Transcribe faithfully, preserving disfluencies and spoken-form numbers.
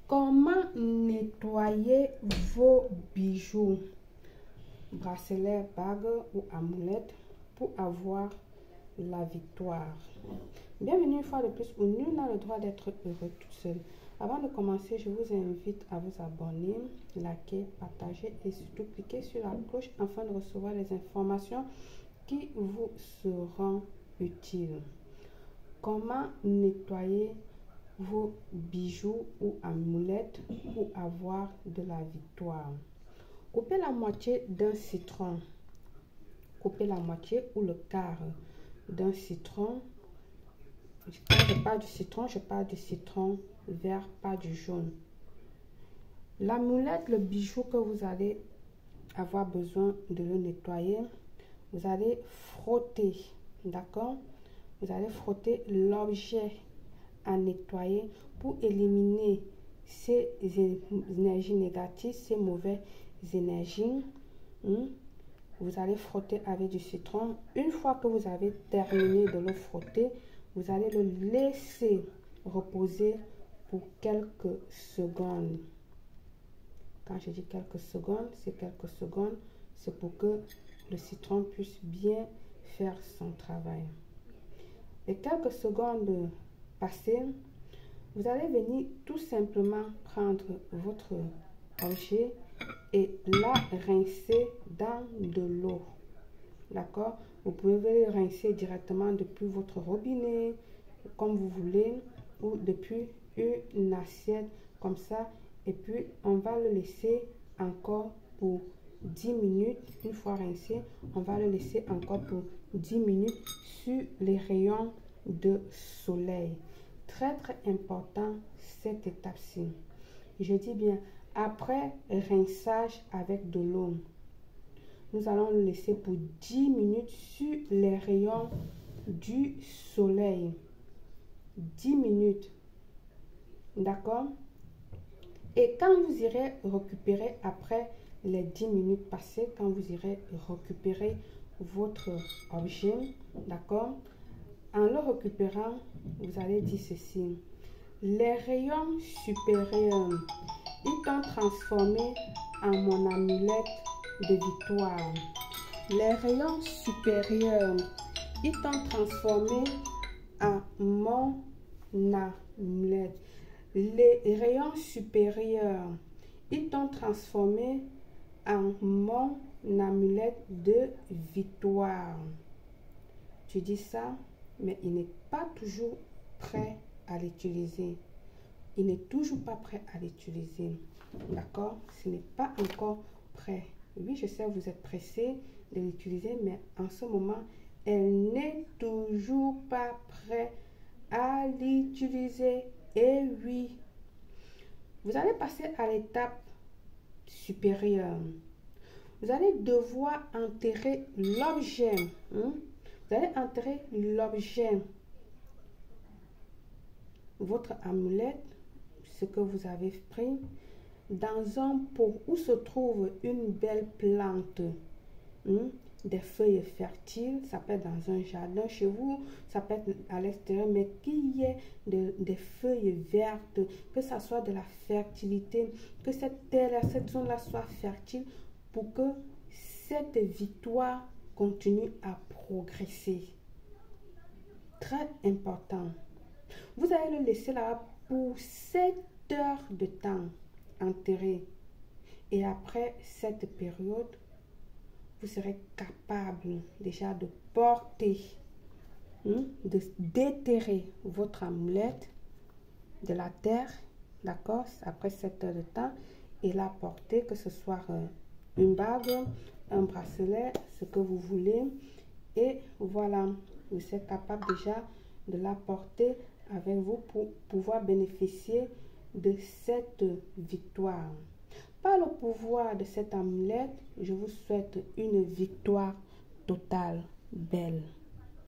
Comment nettoyer vos bijoux, bracelets, bagues ou amulettes pour avoir la victoire? Bienvenue une fois de plus où nul n'a le droit d'être heureux tout seul. Avant de commencer, je vous invite à vous abonner, liker, partager et surtout cliquer sur la cloche afin de recevoir les informations qui vous seront utiles. Comment nettoyer vos bijoux ou amulettes pour avoir de la victoire? Coupez la moitié d'un citron. Coupez la moitié ou le quart d'un citron. Quand je parle du citron, je parle du citron vert, pas du jaune. L'amulette, le bijou que vous allez avoir besoin de le nettoyer, vous allez frotter, d'accord? Vous allez frotter l'objet à nettoyer pour éliminer ces énergies négatives, ces mauvaises énergies. Vous allez frotter avec du citron. Une fois que vous avez terminé de le frotter, vous allez le laisser reposer pour quelques secondes. Quand je dis quelques secondes, c'est quelques secondes, c'est pour que le citron puisse bien faire son travail. Et quelques secondes passées, vous allez venir tout simplement prendre votre objet et la rincer dans de l'eau. D'accord? Vous pouvez le rincer directement depuis votre robinet, comme vous voulez, ou depuis une assiette comme ça. Et puis, on va le laisser encore pour dix minutes. Une fois rincé, on va le laisser encore pour dix minutes sur les rayons de soleil. Très, très important, cette étape-ci. Je dis bien, après rinçage avec de l'eau, nous allons le laisser pour dix minutes sur les rayons du soleil. dix minutes. D'accord? Et quand vous irez récupérer après les dix minutes passées, quand vous irez récupérer votre objet, d'accord? En le récupérant, vous allez dire ceci. Les rayons supérieurs, ils t'ont transformé en mon amulette de victoire. Les rayons supérieurs, ils t'ont transformé en mon amulette. Les rayons supérieurs, ils t'ont transformé en mon amulette de victoire. Tu dis ça, mais il n'est pas toujours prêt à l'utiliser. Il n'est toujours pas prêt à l'utiliser. D'accord? Ce n'est pas encore prêt. Oui, je sais, vous êtes pressé de l'utiliser, mais en ce moment, elle n'est toujours pas prête à l'utiliser. Et oui, vous allez passer à l'étape supérieure. Vous allez devoir enterrer l'objet. Hein? Vous allez enterrer l'objet, votre amulette, ce que vous avez pris, dans un pot où se trouve une belle plante, hein? Des feuilles fertiles. Ça peut être dans un jardin chez vous, ça peut être à l'extérieur, mais qu'il y ait de, des feuilles vertes, que ça soit de la fertilité, que cette terre, cette zone-là soit fertile pour que cette victoire continue à progresser. Très important. Vous allez le laisser là pour sept heures de temps enterré. Et après cette période, vous serez capable déjà de porter, hein, de déterrer votre amulette de la terre, d'accord, après sept heures de temps, et la porter, que ce soit euh, une bague, un bracelet, ce que vous voulez. Et voilà, vous êtes capable déjà de la porter avec vous pour pouvoir bénéficier de cette victoire. Par le pouvoir de cette amulette, je vous souhaite une victoire totale, belle.